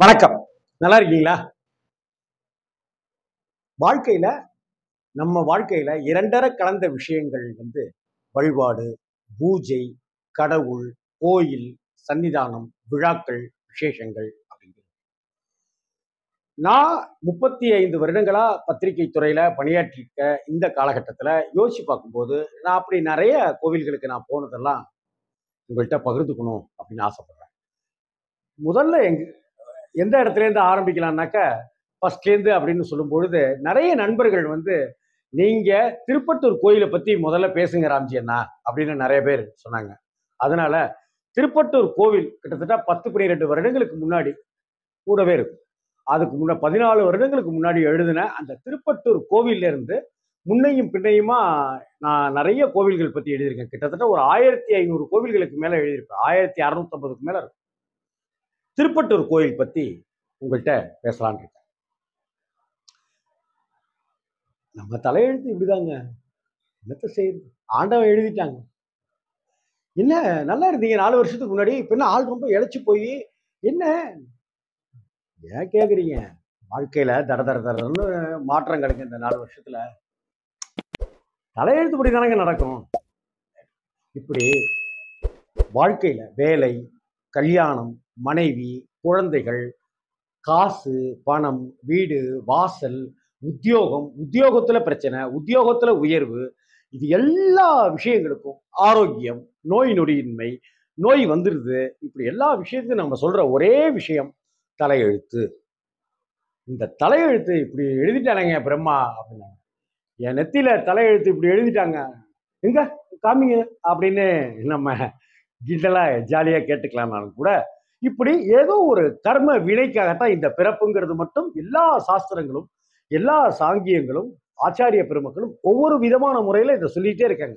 வணக்கம். நல்லா இருக்கீங்களா? வாழ்க்கையில நம்ம வாழ்க்கையில இரண்டற கலந்த விஷயங்கள் வழிபாடு, பூஜை, கடவுள், கோயில், சன்னிதானம், விழாக்கள், விசேஷங்கள் அப்படிங்கிறது. நான் 35 வருடங்களா பத்திரிகை துறையில பணியாற்றிருக்க இந்த காலகட்டத்துல யோசிச்சு பார்க்கும்போது, நான் அப்படி நெறைய கோவில்களுக்கு நான் போனதெல்லாம் உங்கள்ட்ட பகிர்ந்துக்கணும் அப்படின்னு ஆசைப்படுறேன். முதல்ல எந்த இடத்துலேருந்து ஆரம்பிக்கலாம்னாக்க, ஃபர்ஸ்ட்லேருந்து அப்படின்னு சொல்லும்பொழுது, நெறைய நண்பர்கள் "நீங்க திருப்பட்டூர் கோயில பத்தி முதல்ல பேசுங்க ராம்ஜி அண்ணா" அப்படின்னு நெறைய பேர் சொன்னாங்க. அதனால திருப்பட்டூர் கோவில் கிட்டத்தட்ட 10, 12 வருடங்களுக்கு முன்னாடி கூடவே இருக்கும். அதுக்கு 14 வருடங்களுக்கு முன்னாடி எழுதின அந்த திருப்பட்டூர் கோவில்ல இருந்து முன்னையும் பின்னையுமா நான் நெறைய கோவில்கள் பத்தி எழுதியிருக்கேன். கிட்டத்தட்ட ஒரு 1500 கோவில்களுக்கு மேல எழுதியிருப்பேன். 1650க்கு மேல இருக்கும். திருப்பட்டூர் கோயில் பத்தி உங்கள்ட்ட பேசலான்னு இருக்கேன். நம்ம தலையெழுத்து இப்படிதாங்க. என்னத்த செய்யுது? ஆண்டவன் எழுதிட்டாங்க. என்ன நல்லா இருந்தீங்க 4 வருஷத்துக்கு முன்னாடி. இப்ப என்ன ஆள் ரொம்ப இளைச்சு போயி, என்ன ஏன் கேட்குறீங்க? வாழ்க்கையில தட தட தடன்னு மாற்றம் கிடைக்கும் இந்த 4 வருஷத்துல. தலையெழுத்துப்படி தானங்க நடக்கும். இப்படி வாழ்க்கையில வேலை, கல்யாணம், மனைவி, குழந்தைகள், காசு, பணம், வீடு, வாசல், உத்தியோகம், உத்தியோகத்துல பிரச்சனை, உத்தியோகத்துல உயர்வு, இது எல்லா விஷயங்களுக்கும் ஆரோக்கியம், நோய் நொடியின்மை, நோய் வந்துருது. இப்படி எல்லா விஷயத்தையும் நம்ம சொல்ற ஒரே விஷயம் தலையெழுத்து. இந்த தலையெழுத்து இப்படி எழுதிட்டானுங்க பிரம்மா அப்படின்னாங்க. என் நெத்தியில தலையெழுத்து இப்படி எழுதிட்டாங்க. எங்க காமிங்க அப்படின்னு நம்ம கிண்டலா ஜாலியா கேட்டுக்கலாம்னாலும் கூட, இப்படி ஏதோ ஒரு கர்ம வினைக்காகத்தான் இந்த பிறப்புங்கிறது மட்டும் எல்லா சாஸ்திரங்களும், எல்லா சாங்கியங்களும், ஆச்சாரிய பெருமக்களும் ஒவ்வொரு விதமான முறையில இதை சொல்லிட்டே இருக்காங்க.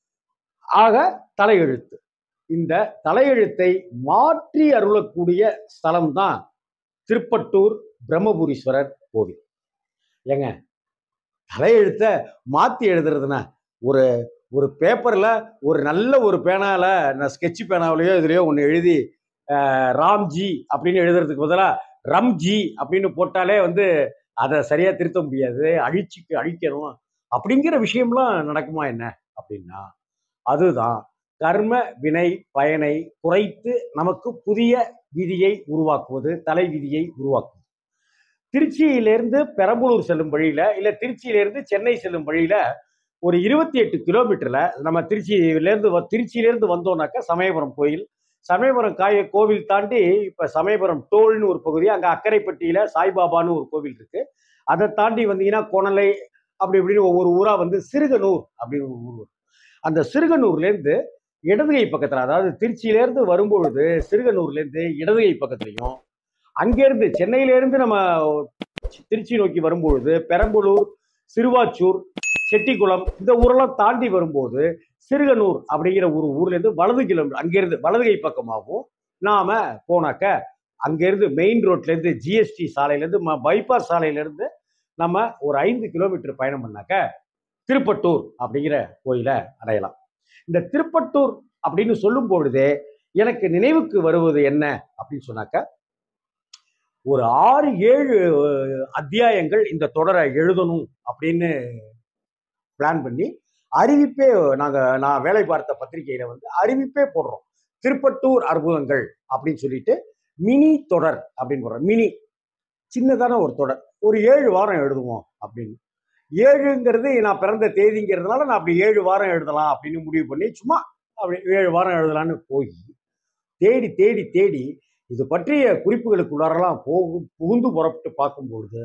ஆக தலையெழுத்து. இந்த தலையெழுத்தை மாற்றி அருளக்கூடிய ஸ்தலம் தான் திருப்பட்டூர் பிரம்மபுரீஸ்வரர் கோவில். ஏங்க, தலையெழுத்த மாத்தி எழுதுறதுன்னா, ஒரு ஒரு பேப்பர்ல ஒரு நல்ல ஒரு பேனால, நான் ஸ்கெட்ச் பேனாவிலயோ இதுலயோ ஒண்ணு எழுதி ராம்ஜி அப்படின்னு எழுதுறதுக்கு பதிலா ரம்ஜி அப்படின்னு போட்டாலே அதை சரியா திருத்த முடியாது. அழிக்கணும் அப்படிங்கிற விஷயம்லாம் நடக்குமா என்ன அப்படின்னா, அதுதான் கர்ம வினை பயனை குறைத்து நமக்கு புதிய விதியை உருவாக்குவது, தலை விதியை உருவாக்குவது. திருச்சியிலிருந்து பெரம்பலூர் செல்லும் வழியில, இல்ல திருச்சியிலிருந்து சென்னை செல்லும் வழியில ஒரு 28 கிலோமீட்டர்ல நம்ம திருச்சியிலிருந்து வந்தோம்னாக்கா சமயபுரம் கோயில். சமயபுரம் கோவில் தாண்டி இப்ப சமயபுரம் டோல்னு ஒரு பகுதி, அங்க அக்கரைப்பட்டியில சாய்பாபான்னு ஒரு கோவில் இருக்கு. அதை தாண்டி வந்தீங்கன்னா கொணலை, அப்படி இப்படின்னு ஒவ்வொரு ஊரா சிறுகனூர் அப்படின்னு ஒரு ஊர். அந்த சிறுகனூர்ல இருந்து இடதுகை பக்கத்துல, அதாவது திருச்சியில இருந்து வரும்பொழுது சிறுகனூர்ல இருந்து இடதுகை பக்கத்துலயும், அங்கிருந்து சென்னையில இருந்து நம்ம திருச்சி நோக்கி வரும்பொழுது பெரம்பலூர், சிறுவாச்சூர், செட்டிக்குளம் இந்த ஊரெல்லாம் தாண்டி வரும்போது சிறுகனூர் அப்படிங்கிற ஒரு ஊர்ல இருந்து வலது கிலோமீட்டர் அங்கிருந்து வலதுகை பக்கமாகவும் நாம போனாக்க, அங்கிருந்து மெயின் ரோட்ல இருந்து ஜிஎஸ்டி சாலையில இருந்து பைபாஸ் சாலையில இருந்து நம்ம ஒரு 5 கிலோமீட்டர் பயணம் பண்ணாக்க திருப்பட்டூர் அப்படிங்கிற கோயில அடையலாம். இந்த திருப்பட்டூர் அப்படின்னு சொல்லும் பொழுதே எனக்கு நினைவுக்கு வருவது என்ன அப்படின்னு சொன்னாக்க, ஒரு 6, 7 அத்தியாயங்கள் இந்த தொடரை எழுதணும் அப்படின்னு பிளான் பண்ணி அறிவிப்பே நான் வேலை பார்த்த பத்திரிகையில அறிவிப்பே போடுறோம். திருப்பட்டூர் அற்புதங்கள் அப்படின்னு சொல்லிட்டு மினி தொடர் அப்படின்னு போடுறோம். மினி சின்னதான ஒரு தொடர், ஒரு 7 வாரம் எழுதுவோம் அப்படின்னு. 7ங்கிறது நான் பிறந்த தேதிங்கிறதுனால நான் அப்படி 7 வாரம் எழுதலாம் அப்படின்னு முடிவு பண்ணி சும்மா அப்படி 7 வாரம் எழுதலான்னு போய் தேடி தேடி தேடி இது பற்றிய குறிப்புகளுக்குள்ளாரெல்லாம் புகுந்து புறப்பட்டு பார்க்கும்பொழுது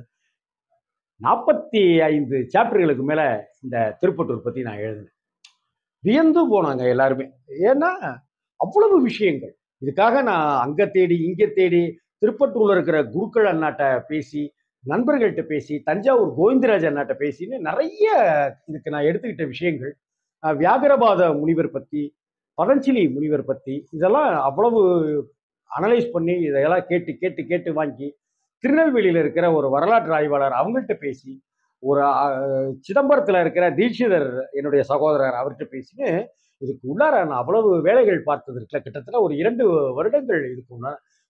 45 சாப்டர்களுக்கு மேல இந்த திருப்பட்டூர் பத்தி நான் எழுதினேன். வியந்து போனாங்க எல்லாருமே. ஏன்னா அவ்வளவு விஷயங்கள். இதுக்காக நான் அங்க தேடி இங்க தேடி திருப்பட்டூர்ல இருக்கிற குருக்கள் அண்ணாட்ட பேசி, நண்பர்கள்ட்ட பேசி, தஞ்சாவூர் கோவிந்தராஜ் அண்ணாட்ட பேசின்னு நிறைய இதுக்கு நான் எடுத்துக்கிட்ட விஷயங்கள், வியாகரபாத முனிவர் பத்தி, பதஞ்சலி முனிவர் பத்தி, இதெல்லாம் அவ்வளவு அனலைஸ் பண்ணி இதையெல்லாம் கேட்டு கேட்டு கேட்டு வாங்கி, திருநெல்வேலியில இருக்கிற ஒரு வரலாற்று ஆய்வாளர் அவங்கள்ட்ட பேசி, ஒரு சிதம்பரத்துல இருக்கிற தீட்சிதர் என்னுடைய சகோதரர் அவர்கிட்ட பேசின்னு இதுக்கு உள்ளார நான் அவ்வளவு வேலைகள் பார்த்தது இருக்குல்ல, கிட்டத்தட்ட ஒரு 2 வருடங்கள் இதுக்கு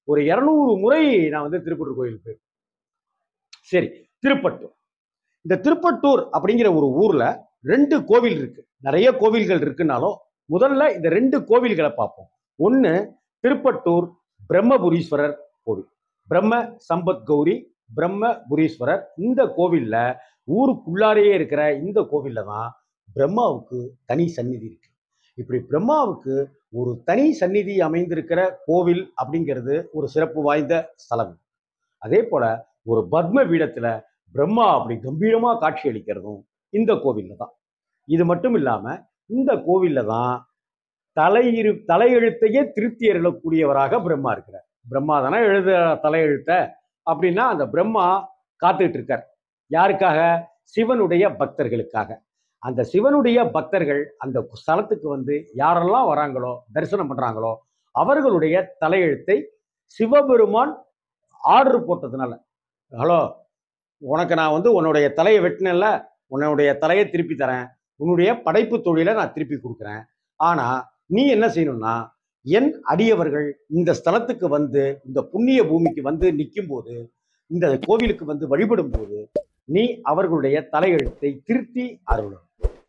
ஒரு 200 முறை நான் வந்து திருப்பட்டூர் கோயிலுக்கு போயிருக்கேன். சரி, திருப்பட்டூர். இந்த திருப்பட்டூர் அப்படிங்கிற ஒரு ஊர்ல 2 கோவில் இருக்கு. நிறைய கோவில்கள் இருக்குனாலும் முதல்ல இந்த 2 கோவில்களை பார்ப்போம். ஒன்னு திருப்பட்டூர் பிரம்மபுரீஸ்வரர் கோவில். பிரம்ம சம்பத் கௌரி பிரம்மபுரீஸ்வரர். இந்த கோவில்ல ஊருக்குள்ளாரையே இருக்கிற இந்த கோவில்ல தான் பிரம்மாவுக்கு தனி சந்நிதி இருக்கு. இப்படி பிரம்மாவுக்கு ஒரு தனி சந்நிதி அமைந்திருக்கிற கோவில் அப்படிங்கிறது ஒரு சிறப்பு வாய்ந்த ஸ்தலம். அதே போல ஒரு பத்ம பீடத்துல பிரம்மா அப்படி கம்பீரமா காட்சி அளிக்கிறதும் இந்த கோவில்ல தான். இது மட்டும் இல்லாம இந்த கோவில்ல தான் தலையெழுத்தையே திருத்தி அருளக்கூடியவராக பிரம்மா இருக்கிறார். பிரம்மா தானே எழுத தலையெழுத்த அப்படின்னா அந்த பிரம்மா காத்துக்கிட்டு இருக்கார். யாருக்காக? சிவனுடைய பக்தர்களுக்காக. அந்த சிவனுடைய பக்தர்கள் அந்த ஸ்தலத்துக்கு வந்து யாரெல்லாம் வராங்களோ, தரிசனம் பண்றாங்களோ, அவர்களுடைய தலையெழுத்தை சிவபெருமான் ஆர்டர் போட்டதுனால, ஹலோ, உனக்கு நான் வந்து உன்னுடைய தலையை வெட்டினேன்ல, உன்னுடைய தலையை திருப்பி தரேன், உன்னுடைய படைப்பு தொழிலை நான் திருப்பி கொடுக்குறேன். ஆனா நீ என்ன செய்யணும்னா, என் அடியவர்கள் இந்த ஸ்தலத்துக்கு வந்து இந்த புண்ணிய பூமிக்கு வந்து நிற்கும் போது, இந்த கோவிலுக்கு வந்து வழிபடும் போது நீ அவர்களுடைய தலையெழுத்தை திருத்தி அருளணும்,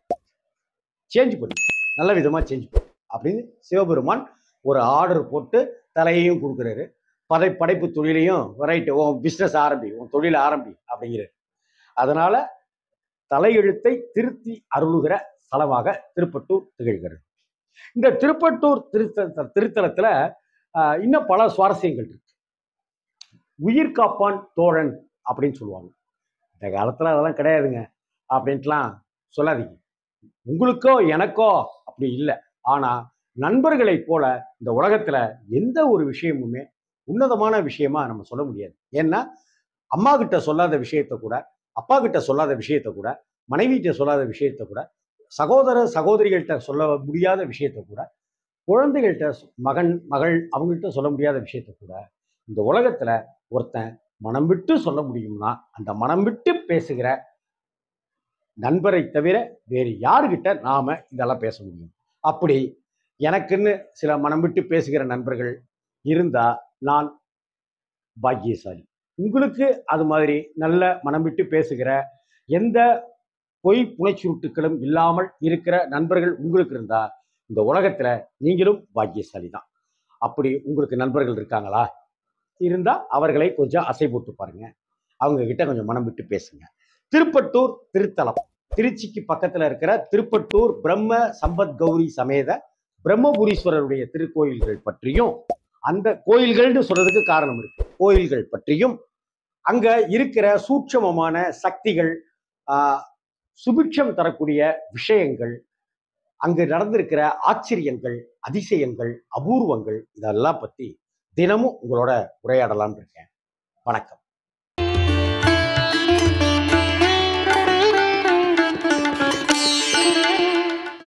சேஞ்ச் பண்ணு, நல்ல விதமா சேஞ்ச் பண்ணு அப்படின்னு சிவபெருமான் ஒரு ஆர்டர் போட்டு தலையையும் கொடுக்குறாரு. படைப்பு தொழிலையும் ரைட்டு, உன் பிஸ்னஸ் ஆரம்பி, உன் தொழிலை ஆரம்பி அப்படிங்கிறாரு. அதனால தலையெழுத்தை திருத்தி அருளுகிற ஸ்தலமாக திருப்பட்டூர் திகழ்கிறது. இந்த திருப்பட்டூர் திருத்தலத்துல இன்னும் பல சுவாரஸ்யங்கள் இருக்கு. உயிர் காப்பான் தோழன் அப்படின்னு சொல்லுவாங்க. இந்த காலத்துல அதெல்லாம் கிடையாதுங்க அப்படின்ட்டுலாம் சொல்லாதீங்க. உங்களுக்கோ எனக்கோ அப்படி இல்லை. ஆனா நண்பர்களை போல இந்த உலகத்துல எந்த ஒரு விஷயமுமே உன்னதமான விஷயமா நம்ம சொல்ல முடியாது. ஏன்னா அம்மா கிட்ட சொல்லாத விஷயத்த கூட, அப்பா கிட்ட சொல்லாத விஷயத்த கூட, மனைவி கிட்ட சொல்லாத விஷயத்த கூட, சகோதர சகோதரிகள்கிட்ட சொல்ல முடியாத விஷயத்த கூட, குழந்தைகள்கிட்ட மகன் மகள் அவங்கள்ட்ட சொல்ல முடியாத விஷயத்த கூட இந்த உலகத்துல ஒருத்தன் மனம் விட்டு சொல்ல முடியும்னா அந்த மனம் விட்டு பேசுகிற நண்பரை தவிர வேறு யாருகிட்ட நாம இதெல்லாம் பேச முடியும்? அப்படி எனக்குன்னு சில மனம் விட்டு பேசுகிற நண்பர்கள் இருந்தா நான் பாக்கியசாலி. உங்களுக்கு அது மாதிரி நல்ல மனம் விட்டு பேசுகிற, எந்த பொய் புனைச்சுருட்டுகளும் இல்லாமல் இருக்கிற நண்பர்கள் உங்களுக்கு இருந்தா இந்த உலகத்துல நீங்களும் பாக்கியசாலி தான். அப்படி உங்களுக்கு நண்பர்கள் இருக்காங்களா? இருந்தா அவர்களை கொஞ்சம் அசை போட்டு பாருங்க, அவங்க கிட்ட கொஞ்சம் மனம் விட்டு பேசுங்க. திருப்பட்டூர் திருத்தலம், திருச்சிக்கு பக்கத்துல இருக்கிற திருப்பட்டூர் பிரம்ம சம்பத் கௌரி சமேத பிரம்மபுரீஸ்வரருடைய திருக்கோயில்கள் பற்றியும், அந்த கோயில்கள்னு சொல்றதுக்கு காரணம் இருக்கு, கோயில்கள் பற்றியும், அங்க இருக்கிற சூட்சமமான சக்திகள், சுபிட்சம் தரக்கூடிய விஷயங்கள், அங்கு நடந்திருக்கிற ஆச்சரியங்கள், அதிசயங்கள், அபூர்வங்கள், இதெல்லாம் பத்தி தினமும் உங்களோட உரையாடலாம்னு இருக்கேன். வணக்கம்.